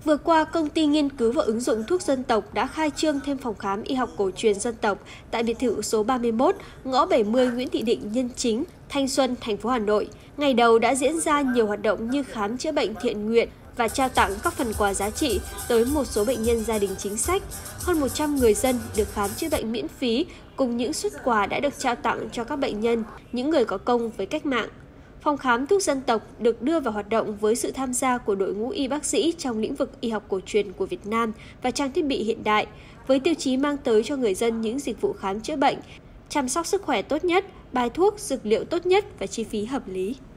Vừa qua, công ty nghiên cứu và ứng dụng thuốc dân tộc đã khai trương thêm phòng khám y học cổ truyền dân tộc tại biệt thự số 31, ngõ 70 Nguyễn Thị Định, Nhân Chính, Thanh Xuân, thành phố Hà Nội. Ngày đầu đã diễn ra nhiều hoạt động như khám chữa bệnh thiện nguyện và trao tặng các phần quà giá trị tới một số bệnh nhân gia đình chính sách. Hơn 100 người dân được khám chữa bệnh miễn phí cùng những suất quà đã được trao tặng cho các bệnh nhân, những người có công với cách mạng. Phòng khám thuốc dân tộc được đưa vào hoạt động với sự tham gia của đội ngũ y bác sĩ trong lĩnh vực y học cổ truyền của Việt Nam và trang thiết bị hiện đại, với tiêu chí mang tới cho người dân những dịch vụ khám chữa bệnh, chăm sóc sức khỏe tốt nhất, bài thuốc, dược liệu tốt nhất và chi phí hợp lý.